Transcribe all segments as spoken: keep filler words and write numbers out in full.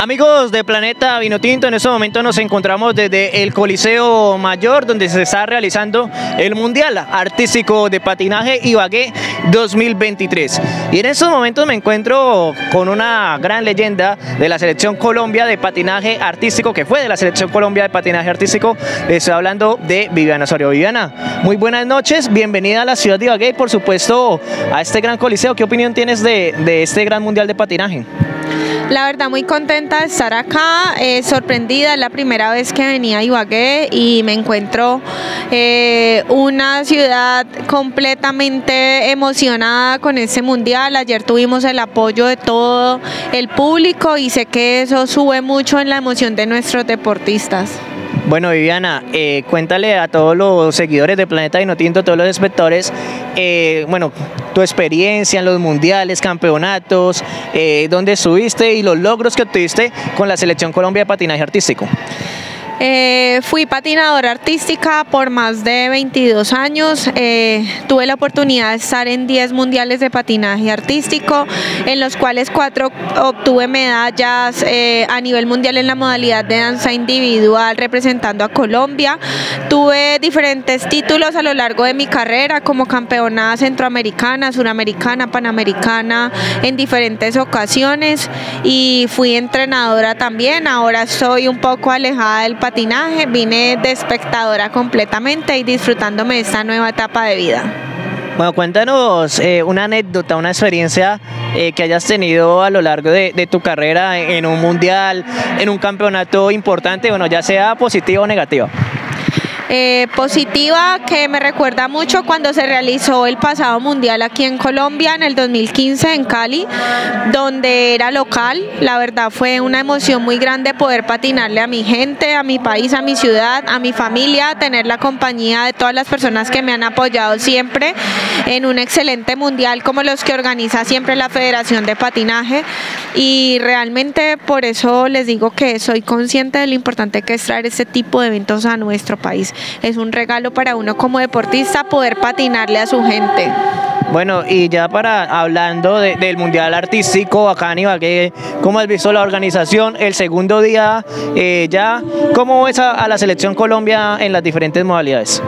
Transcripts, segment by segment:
Amigos de Planeta Vinotinto, en este momento nos encontramos desde el Coliseo Mayor, donde se está realizando el Mundial Artístico de Patinaje Ibagué dos mil veintitrés. Y en estos momentos me encuentro con una gran leyenda de la Selección Colombia de Patinaje Artístico, que fue de la Selección Colombia de Patinaje Artístico. Estoy hablando de Viviana Osorio. Viviana, muy buenas noches, bienvenida a la ciudad de Ibagué y por supuesto a este gran coliseo. ¿Qué opinión tienes de, de este gran Mundial de Patinaje? La verdad, muy contenta de estar acá, eh, sorprendida, es la primera vez que venía a Ibagué y me encuentro eh, una ciudad completamente emocionada con este mundial. Ayer tuvimos el apoyo de todo el público y sé que eso sube mucho en la emoción de nuestros deportistas. Bueno, Viviana, eh, cuéntale a todos los seguidores de Planeta Vinotinto, todos los espectadores, eh, bueno, tu experiencia en los mundiales, campeonatos, eh, dónde estuviste y los logros que obtuviste con la Selección Colombia de Patinaje Artístico. Eh, fui patinadora artística por más de veintidós años, eh, tuve la oportunidad de estar en diez mundiales de patinaje artístico, en los cuales cuatro obtuve medallas eh, a nivel mundial en la modalidad de danza individual representando a Colombia. Tuve diferentes títulos a lo largo de mi carrera como campeona centroamericana, suramericana, panamericana en diferentes ocasiones y fui entrenadora también. Ahora soy un poco alejada del patinaje. Patinaje, vine de espectadora completamente y disfrutándome de esta nueva etapa de vida. Bueno, cuéntanos eh, una anécdota, una experiencia eh, que hayas tenido a lo largo de, de tu carrera en un mundial, en un campeonato importante, bueno, ya sea positiva o negativa. Eh, positiva, que me recuerda mucho cuando se realizó el pasado mundial aquí en Colombia en el dos mil quince en Cali, donde era local. La verdad fue una emoción muy grande poder patinarle a mi gente, a mi país, a mi ciudad, a mi familia, tener la compañía de todas las personas que me han apoyado siempre en un excelente mundial como los que organiza siempre la Federación de Patinaje, y realmente por eso les digo que soy consciente de lo importante que es traer este tipo de eventos a nuestro país. Es un regalo para uno como deportista poder patinarle a su gente. Bueno, y ya para hablando de, del Mundial Artístico acá en Ibagué, ¿cómo has visto la organización? El segundo día eh, ya, ¿cómo ves a, a la Selección Colombia en las diferentes modalidades?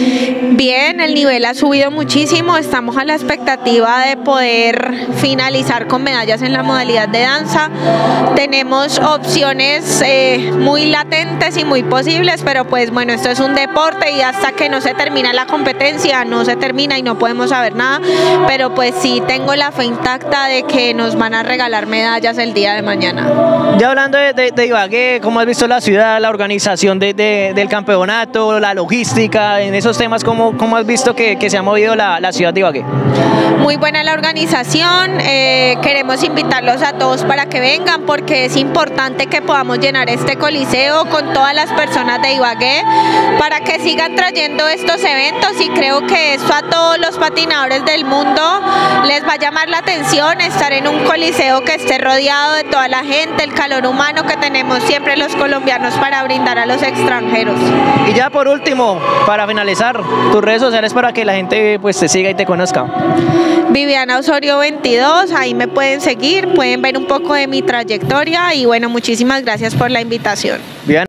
Bien, el nivel ha subido muchísimo, estamos a la expectativa de poder finalizar con medallas en la modalidad de danza. Tenemos opciones eh, muy latentes y muy posibles, pero pues bueno, esto es un deporte y hasta que no se termina la competencia, no se termina y no podemos saber nada, pero pues sí tengo la fe intacta de que nos van a regalar medallas el día de mañana. Ya hablando de, de, de Ibagué, ¿cómo has visto la ciudad, la organización de, de, del campeonato, la logística, en esos temas, cómo, cómo has visto que, que se ha movido la, la ciudad de Ibagué? Muy buena la organización, eh, queremos invitarlos a todos para que vengan porque es importante que podamos llenar este coliseo con todas las personas de Ibagué para que sigan trayendo estos eventos, y creo que esto a todos los patinadores del mundo les va a llamar la atención, estar en un coliseo que esté rodeado de toda la gente, el calor humano que tenemos siempre los colombianos para brindar a los extranjeros. Y ya por último, para finalizar, tus redes sociales para que la gente pues te siga y te conozca. Viviana Osorio veintidós, ahí me pueden seguir, pueden ver un poco de mi trayectoria y bueno, muchísimas gracias por la invitación. Bien.